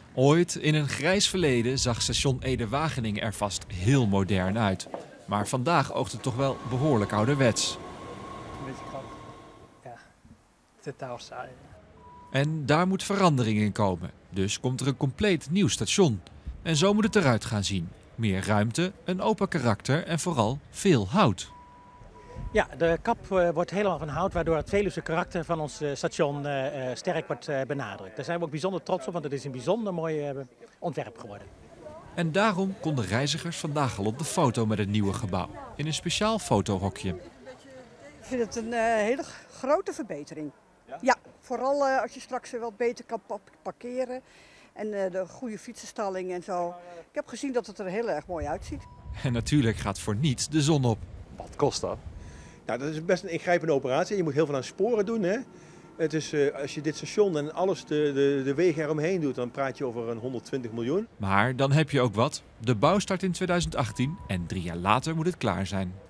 Ooit, in een grijs verleden, zag station Ede-Wageningen er vast heel modern uit. Maar vandaag oogt het toch wel behoorlijk ouderwets. Een beetje grappig. Ja, totaal saai. En daar moet verandering in komen. Dus komt er een compleet nieuw station. En zo moet het eruit gaan zien. Meer ruimte, een open karakter en vooral veel hout. Ja, de kap wordt helemaal van hout, waardoor het Veluwse karakter van ons station sterk wordt benadrukt. Daar zijn we ook bijzonder trots op, want het is een bijzonder mooi ontwerp geworden. En daarom konden reizigers vandaag al op de foto met het nieuwe gebouw. In een speciaal fotohokje. Ik vind het een hele grote verbetering. Ja, vooral als je straks wat beter kan parkeren en de goede fietsenstalling en zo. Ik heb gezien dat het er heel erg mooi uitziet. En natuurlijk gaat voor niets de zon op. Wat kost dat? Nou, dat is best een ingrijpende operatie. Je moet heel veel aan sporen doen. Hè? Het is, als je dit station en alles de wegen eromheen doet, dan praat je over een 120 miljoen. Maar dan heb je ook wat. De bouw start in 2018 en 3 jaar later moet het klaar zijn.